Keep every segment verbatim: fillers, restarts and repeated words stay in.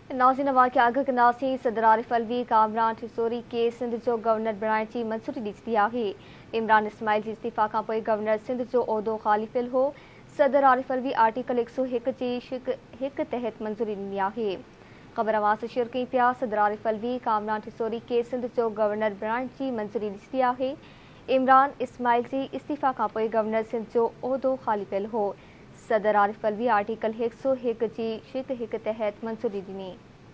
नाज़रीन वाक़िया अॻ कंदासीं। सदर आरिफ अलवी कामरान ठिसोरी खे सिंध जो गवर्नर बणाइण जी मंज़ूरी ॾिनी आहे। इमरान इस्माइल जी इस्तीफ़ा खां पोइ गवर्नर सिंध जो उहिदो ख़ाली पियल हो। सदर आरिफ अलवी आर्टिकल एक सौ एक जी शिक हिक तहत मंज़ूरी ॾिनी आहे। ख़बर अवां शेयर कई पिया। सदर आरिफ अलवी कामरान ठिसोरी खे सिंध जो गवर्नर बणाइण जी मंज़ूरी ॾिनी आहे। इमरान इस्माइल जी इस्तीफ़ा खां पोइ गवर्नर सिंध जो उहिदो ख़ाली पियल हो। सदर आरिफ अलवी आर्टिकल एक सौ एक जी शिक हिक तहत मंज़ूरी ॾिनी।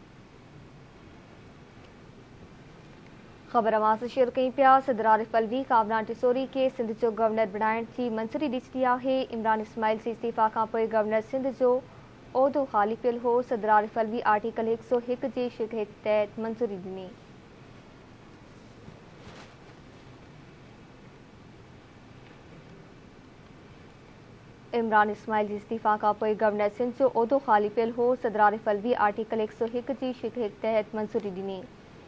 ख़बर अवां शेयर कई पिया। सदर आरिफ अलवी कामरान ठिसोरी खे सिंध जो गवर्नर बणाइण जी मंज़ूरी ॾिनी आहे। इमरान इस्माइल जी इस्तीफ़ा खां पोइ गवर्नर सिंध जो उहिदो ख़ाली पियल हो। सदर आरिफ अलवी आर्टिकल एक सौ एक जी शिक हिक तहत मंज़ूरी ॾिनी। इमरान इस्माइल जी इस्तीफ़ा खां पोइ गवर्नर सिंध जो उहिदो ख़ाली पियल हो। सदर आरिफ अलवी आर्टिकल एक सौ एक जी शिक हिक तहत मंज़ूरी ॾिनी।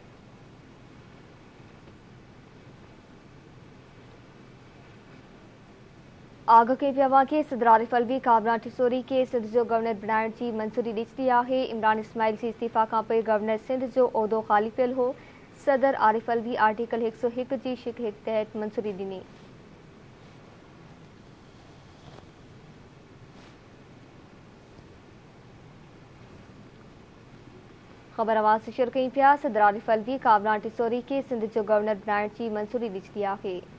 आग के पिया वाक़े सदर आरिफ अलवी कामरान ठिसोरी खे सिंध जो गवर्नर बणाइण जी मंज़ूरी ॾिनी आहे। इमरान इस्माइल जी इस्तीफ़ा खां पोइ गवर्नर सिंध जो उहिदो ख़ाली पियल हो। सदर आरिफ अलवी आर्टिकल एक सौ एक जी शिक हिक तहत मंज़ूरी ॾिनी। ख़बर अवां शेयर कई पिया। सदर आरिफ अलवी कामरान ठिसोरी खे सिंध जो गवर्नर बणाइण जी मंज़ूरी ॾिनी आहे।